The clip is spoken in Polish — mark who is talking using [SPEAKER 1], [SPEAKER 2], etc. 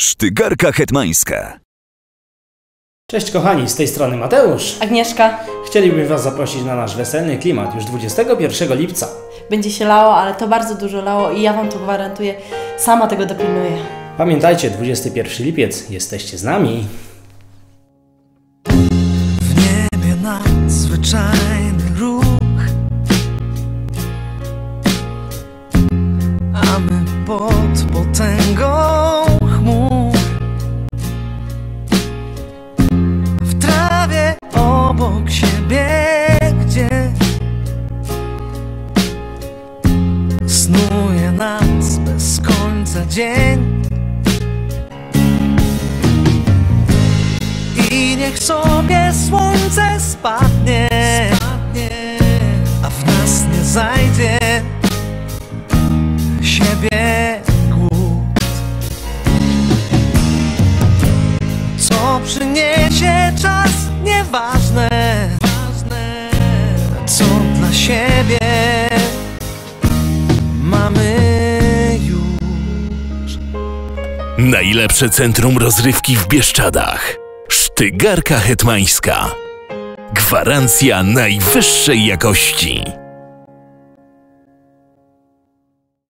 [SPEAKER 1] Sztygarka hetmańska.
[SPEAKER 2] Cześć kochani, z tej strony Mateusz.
[SPEAKER 3] Agnieszka.
[SPEAKER 2] Chcielibyśmy Was zaprosić na nasz weselny klimat już 21 lipca.
[SPEAKER 3] Będzie się lało, ale to bardzo dużo lało i ja Wam to gwarantuję. Sama tego dopilnuję.
[SPEAKER 2] Pamiętajcie, 21 lipiec, jesteście z nami.
[SPEAKER 4] W niebie nadzwyczajny ruch, a my pod potęgą chmur. W trawie obok siebie gdzieś snuje nas bez końca dzień. I niech sobie słońce spadnie, a w nas nie zajdzie siebie głód. Co przyniesie czas, nieważne, co dla siebie mamy już.
[SPEAKER 1] Najlepsze centrum rozrywki w Bieszczadach. Sztygarka hetmańska. Gwarancja najwyższej jakości.